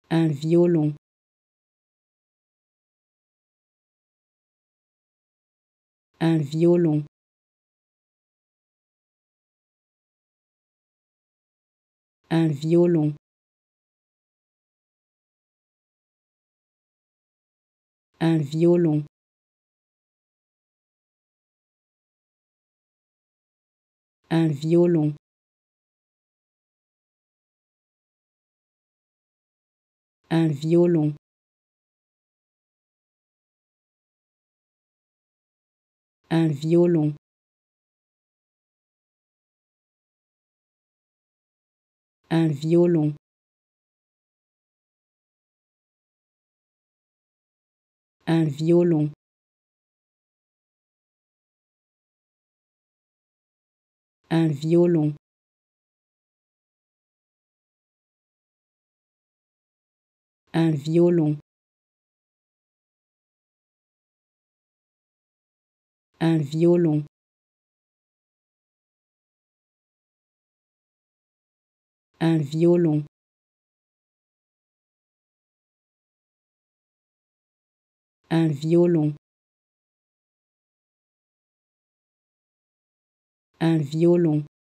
un violon, un violon, un violon, un violon, un violon, un violon, un violon, un violon, un violon, un violon, un violon, un violon, un violon, un violon, un violon,